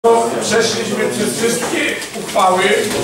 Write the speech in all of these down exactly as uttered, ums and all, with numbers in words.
Przeszliśmy przez wszystkie uchwały.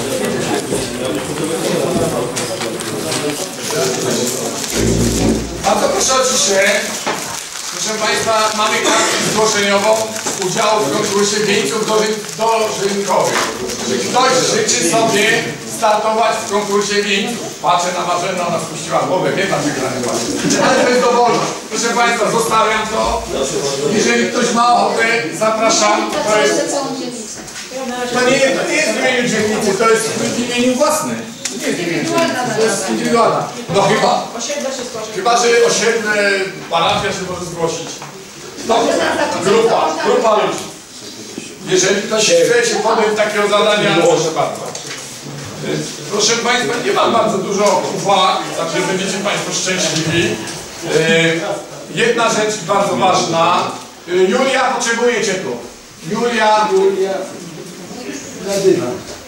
Bardzo proszę o ciszę. Proszę Państwa, mamy kartę zgłoszeniową udziału w konkursie wieńców dożynkowych. Czy ktoś życzy sobie startować w konkursie wieńców? Patrzę na Marzenę, ona spuściła głowę, wie Pan, ale to jest dowolność. Proszę Państwa, zostawiam to. Jeżeli ktoś ma ochotę, zapraszam. To, jest... to, nie, to nie jest w imieniu dzielnicy, to jest w imieniu własnym. To nie jest w imieniu dzielnicy, to jest indywidualna. No chyba. Chyba, że osiedle, parafia się może zgłosić. No, grupa, grupa ludzi. Jeżeli ktoś chce się podjąć takiego zadania, proszę bardzo. Proszę Państwa, nie mam bardzo dużo uwag, także będziecie Państwo szczęśliwi. Jedna rzecz bardzo ważna. Julia, potrzebuje Cię tu. Julia. Julia. Julia.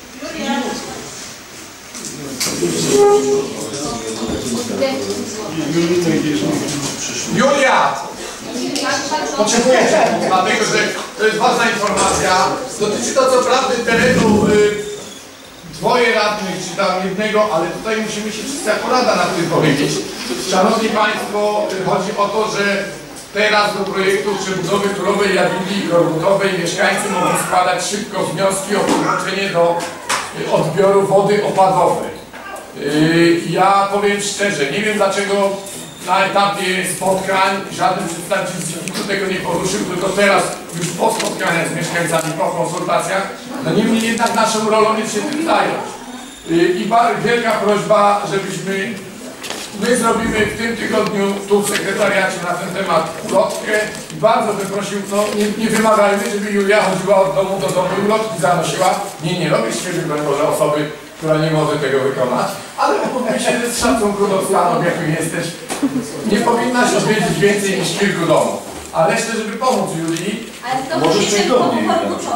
Julia! Potrzebuję Cię, dlatego że to jest ważna informacja. Dotyczy to co prawdy terenu dwoje radnych, czy tam jednego, ale tutaj musimy się wszyscy jako rada na tym powiedzieć. Szanowni Państwo, chodzi o to, że teraz do projektu przebudowy Turowej Jadwigi i Korbutowej mieszkańcy mogą składać szybko wnioski o podłączenie do odbioru wody opadowej. Ja powiem szczerze, nie wiem dlaczego na etapie spotkań żaden przedstawiciel z tego nie poruszył, tylko teraz już po spotkaniach z mieszkańcami, po konsultacjach, no niemniej jednak naszą rolą jest się tym zająć. I bardzo wielka prośba, żebyśmy, my zrobimy w tym tygodniu tu w sekretariacie na ten temat ulotkę i bardzo bym prosił, no nie, nie wymagajmy, żeby Julia chodziła od domu do domu i ulotki zanosiła. Nie, nie robię świeżych może osoby, która nie może tego wykonać, ale umówmy się, że z szacunku do stanów, jakim jesteś, nie powinnaś odwiedzić więcej niż kilku domów. A resztę, żeby pomóc Julii, możesz przejść do mnie.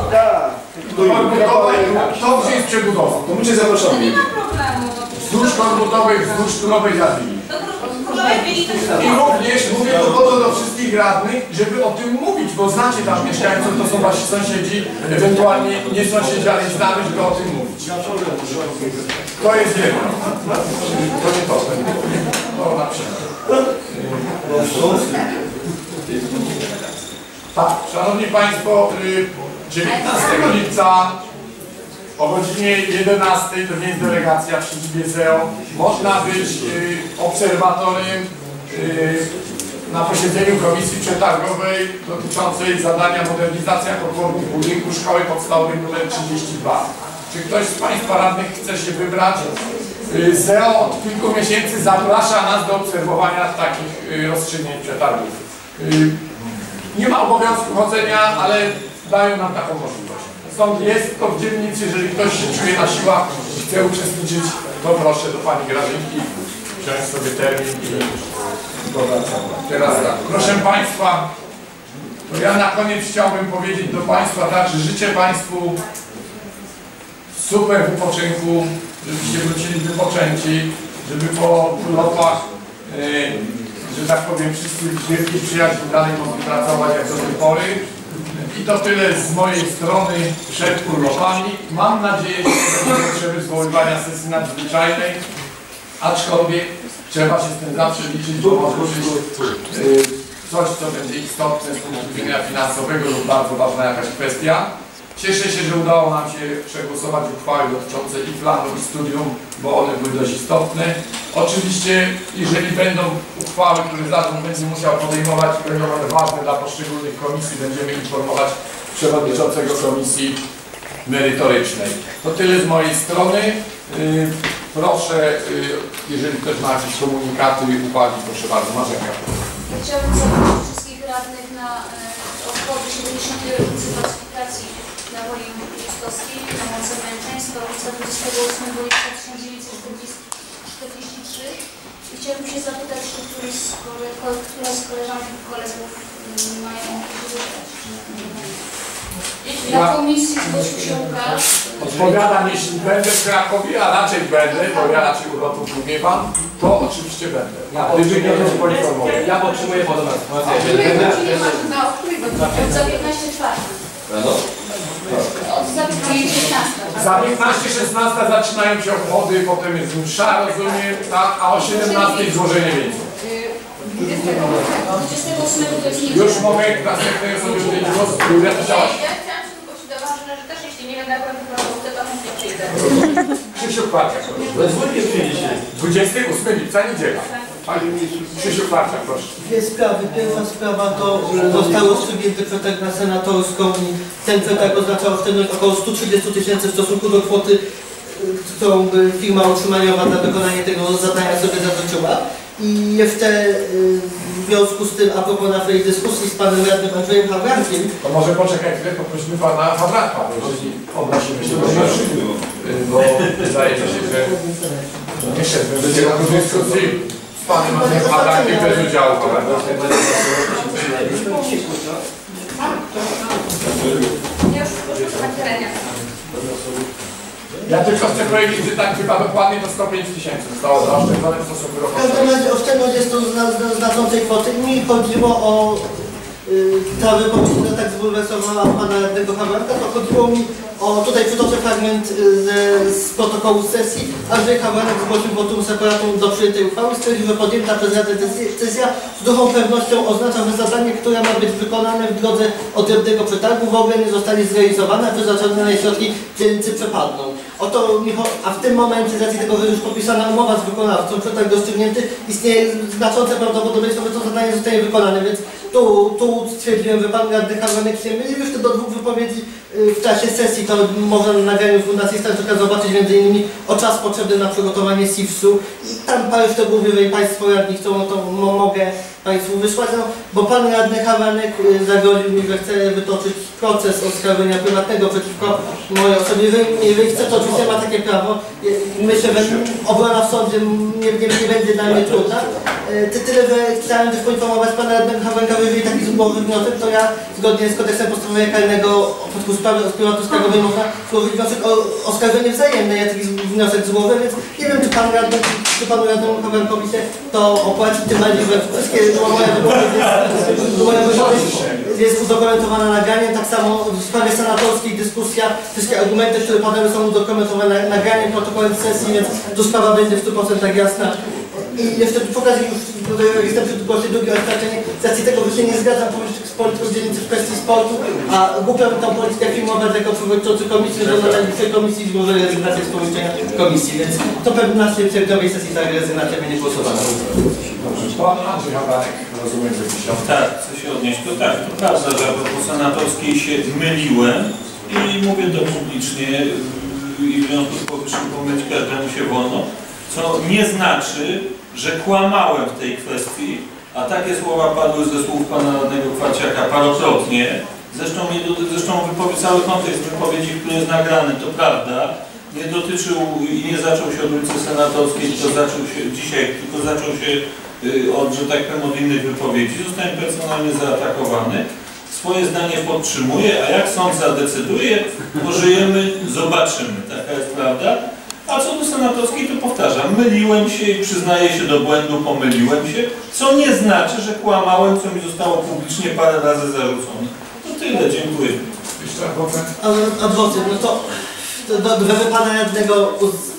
To gdzie jest przebudowa? To my Cię zapraszamy. Nie ma problemu. Wzdłuż Korbutowej, wzdłuż Turowej Jadwigi. I również mówię to po to do wszystkich radnych, żeby o tym mówić, bo znacie tam mieszkańców, to są wasi sąsiedzi, ewentualnie nie sąsiedzi, ale znamy, żeby o tym mówić. To jest jedno. To nie to. To na przykład. Tak, Szanowni Państwo, dziewiętnastego lipca o godzinie jedenastej, to nie jest delegacja w siedzibie S E O, można być obserwatorem na posiedzeniu Komisji Przetargowej dotyczącej zadania modernizacja podwórnych budynku Szkoły Podstawowej nr trzydzieści dwa. Czy ktoś z Państwa radnych chce się wybrać? S E O od kilku miesięcy zaprasza nas do obserwowania takich rozstrzygnięć przetargów. Nie ma obowiązku chodzenia, ale dają nam taką możliwość. Stąd jest to w dzielnicy, jeżeli ktoś się czuje na siłach i chce uczestniczyć, to proszę do Pani Grażynki wziąć sobie termin i powracać. Teraz tak, proszę Państwa, to ja na koniec chciałbym powiedzieć do Państwa tak, że życzę Państwu super wypoczynku, żebyście wrócili wypoczęci, żeby po urlopach, yy, że tak powiem, wszyscy wielki przyjaciół dalej mogli pracować jak do tej pory. I to tyle z mojej strony przed urlopami. Mam nadzieję, że nie będzie potrzeby zwoływania sesji nadzwyczajnej, aczkolwiek trzeba się z tym zawsze liczyć, bo może być yy, coś, co będzie istotne z punktu widzenia finansowego lub bardzo ważna jakaś kwestia. Cieszę się, że udało nam się przegłosować uchwały dotyczące i planu, i studium, bo one były dość istotne. Oczywiście, jeżeli będą uchwały, które zarząd będzie musiał podejmować i będą one ważne dla poszczególnych komisji, będziemy informować przewodniczącego komisji merytorycznej. To tyle z mojej strony. Proszę, jeżeli ktoś ma jakieś komunikaty, uwagi, proszę bardzo. Marzenka. Chciałabym zaprosić wszystkich radnych na obchody siedemdziesiątej rocznicy pacyfikacji na woli Piotrkowskiej na mocy męczeństwa ulica dwudziestego ósmego lipca tysiąc dziewięćset czterdziestego trzeciego. I chciałabym się zapytać, czy któryś z kole, która z koleżanek i kolegów mają jakieś wybrać. Na komisji zgłosił się Łukasz. Odpowiadam, jeśli będę w Krakowie, a raczej będę, bo ja raczej urlopów nie miewam, to oczywiście będę. Ja potrzebuję, ja potrzebuję podobną sytuację. Za piętnaście czwartych. Za szesnasta. Za piętnaście szesnaście zaczynają się obchody, potem jest msza, rozumiem, tak, a o siedemnastej złożenie wieńców. dwudziestego ósmego to jest Już mogę następnego sobie udzielić głos. Julia, to chciałaś. Ja chciałam się tylko dołożyć, że też jeśli nie wiem, na jaką to to chętnie przyjdę. Krzysiu Kwarczak, proszę. dwudziestego ósmego lipca, niedziela. Krzysiu Kwarczak, proszę. Dwie sprawy. Pierwsza sprawa to został rozstrzygnięty przetarg na senatorską i ten przetarg oznaczał oszczędność około stu trzydziestu tysięcy w stosunku do kwoty, którą firma utrzymaniowa na wykonanie tego zadania sobie zażyczyła. I jeszcze w związku z tym, a propos naszej dyskusji z panem radnym Andrzejem Hawrankiem, To może poczekaj chwilę, poprosimy pana Hawranka, jeżeli odnosimy się do tego, bo wydaje mi się, że nie szedłem do tego dyskusji z panem Hawrankiem bez udziału. Ja już poszłam na terenie. Ja tylko chcę powiedzieć, że tak chyba dokładnie to sto pięć tysięcy zostało zaoszczędzone w stosunku do w każdym kosztów. razie oszczędność jest to zna, zna, znaczącej kwoty. Mi chodziło o y, ta wypowiedź, która tak zbulwersowała pana radnego Hawranka, to chodziło mi o, tutaj przytoczę fragment y, z, z protokołu sesji. Andrzej Hawranek zgłosił votum separatum do przyjętej uchwały, stwierdził, że podjęta przez Radę decyzja z dużą pewnością oznacza, że zadanie, które ma być wykonane w drodze odrębnego przetargu, w ogóle nie zostanie zrealizowane, a przeznaczone na środki dzielnicy przepadną. Oto, a w tym momencie, z racji tego, że już podpisana umowa z wykonawcą, przetarg rozstrzygnięty, istnieje znaczące prawdopodobieństwo, że to zadanie zostanie wykonane, więc tu, tu stwierdziłem, że pan radny Hawranek się mylił. Jeszcze do dwóch wypowiedzi w czasie sesji, to można na nagraniu Fundacji Stańczyka zobaczyć między innymi o czas potrzebny na przygotowanie S I F S-u i tam parę szczegółów, jeżeli państwo radni chcą, no to mo mogę państwu wysłać, no, bo pan radny Hawranek zagroził mi, że chce wytoczyć proces oskarżenia prywatnego przeciwko mojej osobie. Jeżeli, jeżeli chce toczyć, ja ma takie prawo. Myślę, że obrona w sądzie nie, nie, nie będzie dla mnie trudna. Ty, tyle, że chciałem też poinformować pana radnego Hawranka, że jeżeli taki złoży wniosek, to ja zgodnie z kodeksem postępowania karnego w przypadku sprawy o prywatu skargowej można złożyć wniosek o oskarżenie wzajemne. Ja taki wniosek złożę, więc nie wiem, czy pan radny, czy panu radnemu Hawrankowi się to opłaci, tym bardziej, że wszystkie moja wypowiedź jest, moja wypowiedź jest udokumentowana nagraniem. Tak samo w sprawie senatorskiej dyskusja, wszystkie argumenty, które padały, są udokumentowane nagraniem, protokołem sesji, więc tu sprawa będzie w stu procentach jasna. I jeszcze przy okazji już jestem przy głosie drugie oświadczenie, z racji tego, że się nie zgadzam z polityką dzielnicy w kwestii sportu, a głupiam tą politykę filmować jako przewodniczący komisji, że na najbliższej komisji złożę rezygnację z połączenia komisji, więc to pewnie na tej sesji ta rezygnacja będzie głosowana. Pan Andrzej Hawranek, rozumiem, że dzisiaj. Tak, chcę się odnieść. To tak, to prawda, że po senatorskiej się myliłem i mówię to publicznie i w związku z powyższym pomylić każdemu się wolno, co nie znaczy, że kłamałem w tej kwestii, a takie słowa padły ze słów pana radnego Kwarciaka parokrotnie. Zresztą, nie do, zresztą wypowiedź, cały kontekst wypowiedzi, który jest nagrany, to prawda, nie dotyczył i nie zaczął się od ulicy Senatorskiej, tylko zaczął się dzisiaj, tylko zaczął się od, że tak powiem, od innych wypowiedzi. Zostałem personalnie zaatakowany. Swoje zdanie podtrzymuję, a jak sąd zadecyduje, pożyjemy, zobaczymy. Taka jest prawda. A co do senatorskiej, to powtarzam, myliłem się i przyznaję się do błędu, pomyliłem się, co nie znaczy, że kłamałem, co mi zostało publicznie parę razy zarzucone. To tyle, dziękuję. Jeszcze adwokat? Adwokat, no to, to do, żeby pana radnego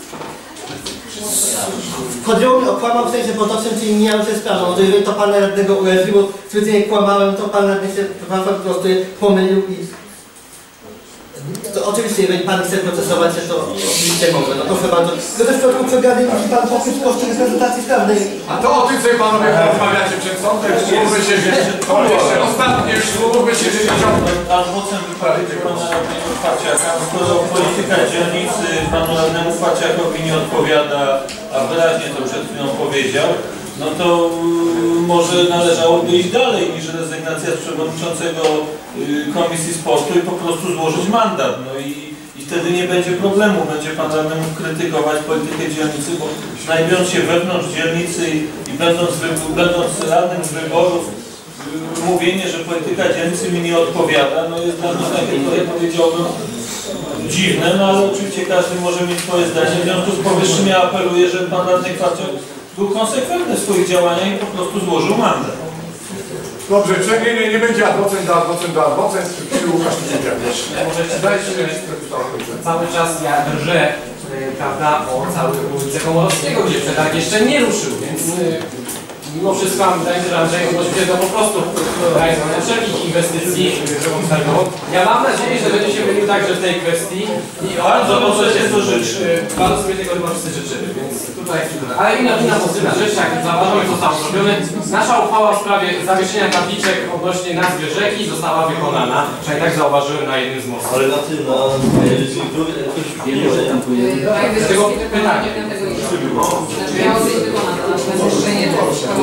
chodziło mi o kłamał w sensie potocznym, czyli mijał się sprawą. No to jeżeli to pana radnego uraziło, specjalnie kłamałem, to pan radny się po prostu pomylił i to oczywiście, jeżeli pan chce procesować się, to oczywiście mogę. No proszę bardzo. To też w środku przegady musi pan pokryć koszty reprezentacji prawnej. A to o tym sobie panowie porozmawiacie przed sądem. Umówmy się, że to jeszcze ostatnie, już umówmy się, że ciągle. Adwocem wypowiedzi pana radnego Kwarciaka, skoro polityka dzielnicy panu radnemu Kwarciakowi nie odpowiada, a wyraźnie to przed chwilą powiedział, no to yy, może należałoby iść dalej niż rezygnacja z przewodniczącego yy, Komisji Sportu i po prostu złożyć mandat. No i, i wtedy nie będzie problemu. Będzie pan radny mógł krytykować politykę dzielnicy, bo znajdując się wewnątrz dzielnicy i, i będąc, wy, będąc radnym z wyborów, yy, mówienie, że polityka dzielnicy mi nie odpowiada, no jest dla mnie takie, które powiedziałbym, dziwne, no ale oczywiście każdy może mieć swoje zdanie. W związku z powyższym ja apeluję, że pan radny Kwarciak był konsekwentny w swoich działaniach i po prostu złożył mandat. Dobrze, czy nie, nie, nie będzie adwocent do adwocent do adwocent, czy Łukasz Kukiel. Dajcie Cały czas ja drżę, y, prawda, o całej ulicę Komorowskiego, gdzie przetarg jeszcze nie ruszył, więc y, mimo wszystko mam wydaje się, że Andrzej odnosi się do po prostu realizowania wszelkich inwestycji drogą targową. Ja mam nadzieję, że będzie się mylił także w tej kwestii i bardzo dobrze się to życzy. Bardzo sobie tego chyba wszyscy życzymy, więc tutaj, ale inna, inna pozytywna rzecz, jak zauważyłem, co zostało zrobione. Nasza uchwała w sprawie zawieszenia tabliczek odnośnie nazwy rzeki została wykonana, przynajmniej tak zauważyłem na jednym z mostów. Ale na tym, na ktoś wie, że tam Dlatego pytanie. Miało być wykonane, natomiast jeszcze nie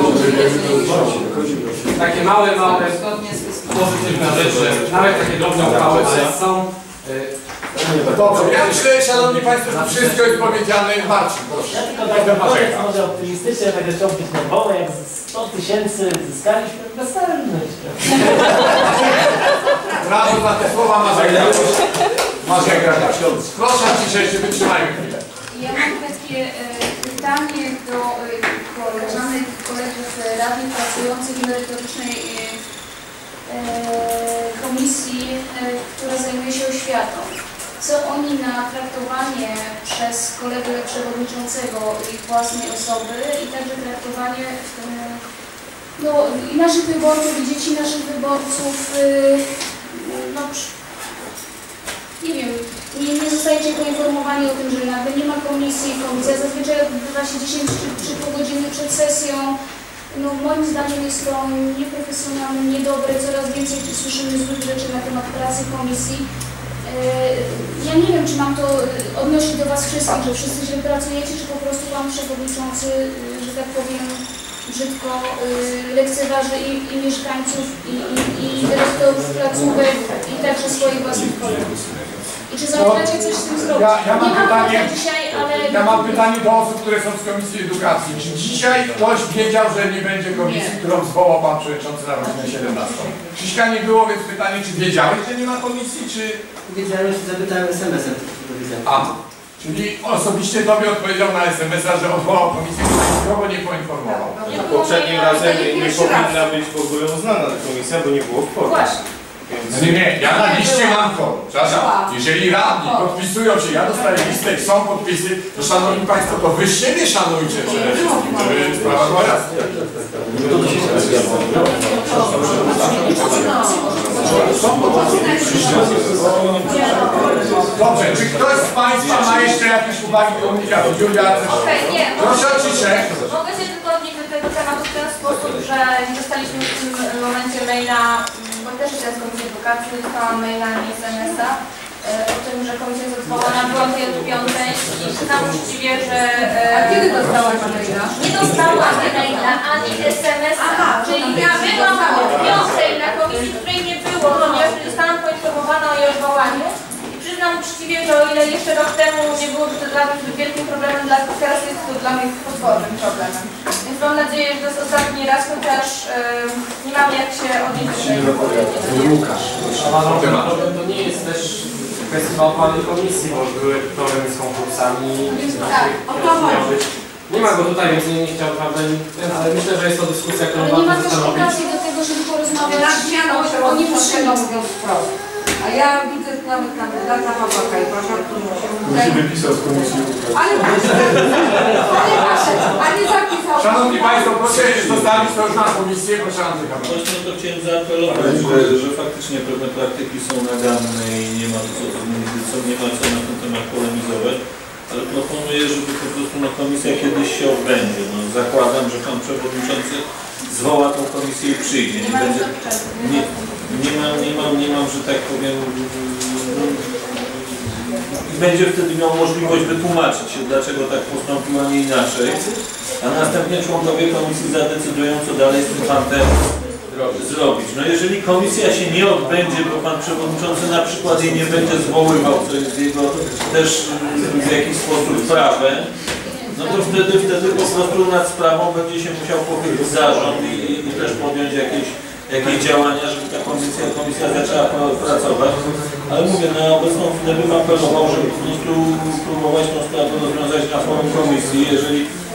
Takie małe, małe pozytywne rzeczy, nawet takie drobne uchwały, ale są. Dobrze, ja myślę, szanowni państwo, że wszystko jest powiedziane. Marcin, proszę. Ja tylko tak naprawdę może optymistycznie, tak chciałbym być nerwowy, jak sto tysięcy zyskaliśmy, bezczelność. Brawo za te słowa Marzeka. Marzeka. Proszę ciszej się, wytrzymajmy chwilę. Ja mam takie e, pytanie do e, koleżanek i kolegów radnych pracujących w merytorycznej e, e, komisji, e, która zajmuje się oświatą. Co oni na traktowanie przez kolegę przewodniczącego ich własnej osoby i także traktowanie e, no, i naszych wyborców, i dzieci naszych wyborców, e, no, nie wiem, nie, nie zostajecie poinformowani o tym, że nagle nie ma komisji, komisja zazwyczaj odbywa się dziesięć czy pół godziny przed sesją. No moim zdaniem jest to nieprofesjonalne, niedobre, coraz więcej słyszymy złych rzeczy na temat pracy komisji. Ja nie wiem, czy mam to odnosić do Was wszystkich, że wszyscy źle pracujecie, czy po prostu Pan Przewodniczący, że tak powiem, brzydko lekceważy i, i mieszkańców, i, i, i dyrektorów placówek, i także swoich własnych kolegów. I czy zamierzacie coś z tym zrobić? Ja, ja mam nie pytanie, mam dzisiaj, ale... ja mam pytanie do osób, które są z Komisji Edukacji. Czy dzisiaj ktoś wiedział, że nie będzie komisji, Nie. którą zwołał Pan Przewodniczący na godzinę siedemnastą? Krzyśka nie było, więc pytanie, czy wiedziałeś, że nie ma komisji, czy... Wiedziałem, że zapytałem es em esem. A, czyli osobiście Tobie odpowiedział na es em es a, że odwołał komisję, której nikogo nie poinformował. Poprzednim razem nie powinna być w ogóle uznana ta komisja, bo nie było w kworum. Właśnie. No nie, nie, ja na liście mam to. Przepraszam, jeżeli radni podpisują się, ja dostaję listę i są podpisy, to szanowni państwo, to wy siebie szanujcie przede wszystkim, żeby sprawa była jasna. Dobrze, czy ktoś z państwa ma jeszcze jakieś uwagi do komunikatu? Julia, Okej, nie. proszę o ciszę. Mogę się tylko odnieść do tego tematu w ten sposób, że nie dostaliśmy w tym momencie maila, bo też teraz z Komisji Edukacji dostałam maila i es em es a o tym, że komisja jest odwołana, byłam tej od piątej i przyznam uczciwie, że... A kiedy dostałaś maila? Nie dostałam maila ani es em es a, czyli ja byłam od piątej na komisji, której nie było, ponieważ nie zostałam poinformowana o jej odwołaniu. Przyznam uczciwie, że o ile jeszcze rok temu nie było to dla mnie wielkim problemem, dla teraz jest to dla mnie potwornym problemem. Więc mam nadzieję, że to jest ostatni raz, chociaż yy, nie mam jak się odnieść do tego. Łukasz. Problem to nie jest też kwestia opłaty komisji, bo były problemy z konkursami. Tak, o to chodzi. Nie ma go tutaj, więc nie, nie chciał, prawda, ale myślę, że jest to dyskusja, którą Ale nie ma warto też zastanowić. okazji do tego, żeby porozmawiać Na zmianę o, o przewodniczącego niższym. mówiąc wprost. A ja widzę tu nawet kandydata Pawłaka i proszę, który się Musi wypisał z Komisji. Ale proszę, ale proszę, a nie zapisał. Szanowni państwo, proszę zostawić to już na komisję, proszę Andrzej Kamil. Właśnie to chciałem zaapelować, że, że faktycznie pewne praktyki są naganne i nie ma co, co, nie ma co na ten temat polemizować, ale proponuję, żeby po prostu na komisja kiedyś się odbędzie. No, zakładam, że Pan Przewodniczący zwoła tą komisję i przyjdzie. Nie, będzie, nie, nie, mam, nie, mam, nie mam, że tak powiem, będzie wtedy miał możliwość wytłumaczyć się, dlaczego tak postąpił, a nie inaczej. A następnie członkowie komisji zadecydują, co dalej z tym fantem zrobić. No jeżeli komisja się nie odbędzie, bo Pan Przewodniczący na przykład jej nie będzie zwoływał, co jest jego też w jakiś sposób prawem, no to wtedy, wtedy po prostu nad sprawą będzie się musiał pochylić zarząd i, i też podjąć jakieś, jakieś działania, żeby ta komisja, komisja zaczęła pracować. Ale mówię, na obecną chwilę bym apelował, żeby po prostu próbować tą sprawę rozwiązać na forum komisji. Jeżeli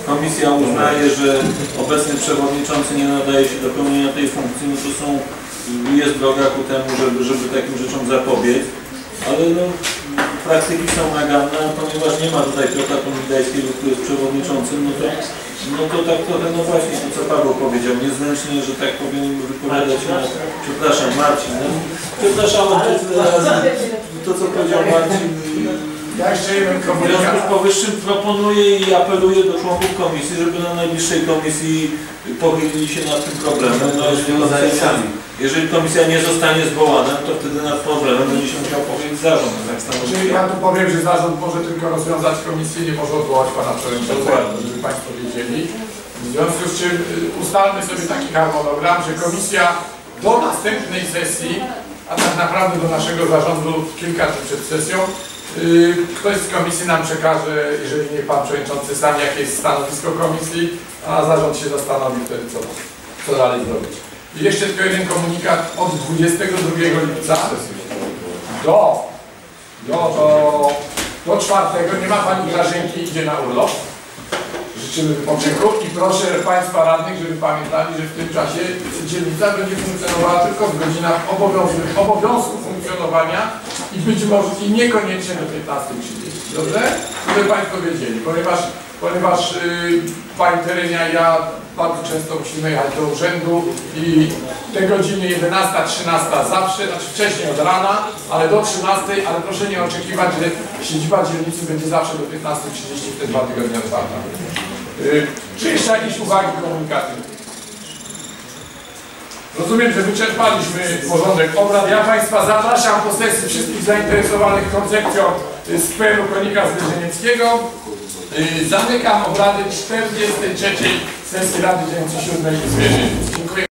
komisja uznaje, że obecny przewodniczący nie nadaje się do pełnienia tej funkcji, no to są, jest droga ku temu, żeby, żeby takim rzeczom zapobiec. Ale no, praktyki są naganne, a ponieważ nie ma tutaj Piotra Pomidajskiego, który jest przewodniczącym, no to, no to tak trochę, no właśnie to co Paweł powiedział, niezręcznie, że tak powiem, wypowiadać się, no, przepraszam Marcin, no, przepraszam tyle razy, to co powiedział Marcin. Ja jeszcze jeden W komunikat. związku z powyższym proponuję i apeluję do członków komisji, żeby na najbliższej komisji pochylili się nad tym problemem. No, jeżeli, komisja, jeżeli komisja nie zostanie zwołana, to wtedy nad problemem będzie się musiał pochylić zarząd. Tak Czyli ja tu powiem, że zarząd może tylko rozwiązać komisję, nie może odwołać pana przewodniczącego, żeby państwo wiedzieli. W związku z czym ustalmy sobie taki harmonogram, że komisja do następnej sesji, a tak naprawdę do naszego zarządu kilka dni przed sesją, Yy, ktoś z komisji nam przekaże, jeżeli nie pan przewodniczący sam, jakie jest stanowisko komisji, a zarząd się zastanowi wtedy, co, co dalej zrobić. I jeszcze tylko jeden komunikat od dwudziestego drugiego lipca do, do, do, do czwartego. Nie ma pani Grażynki, idzie na urlop. Życzymy wypoczynku i proszę państwa radnych, żeby pamiętali, że w tym czasie dzielnica będzie funkcjonowała tylko w godzinach obowiązku, obowiązku funkcjonowania i być może i niekoniecznie do piętnastej trzydzieści. Dobrze? Żeby państwo wiedzieli, ponieważ, ponieważ yy, pani Terenia i ja bardzo często musimy jechać do urzędu i te godziny jedenasta, trzynasta zawsze, znaczy wcześniej od rana, ale do trzynastej, ale proszę nie oczekiwać, że siedziba dzielnicy będzie zawsze do piętnastej trzydzieści w te dwa tygodnie otwarta. Yy, czy jeszcze jakieś uwagi, komunikaty? Rozumiem, że wyczerpaliśmy porządek obrad. Ja państwa zapraszam po sesji wszystkich zainteresowanych koncepcją skweru Konika Zwyżenieckiego. Yy, zamykam obrady czterdziestej trzeciej sesji Rady Dzielnicy siódmej Zwierzyniec. Dziękuję.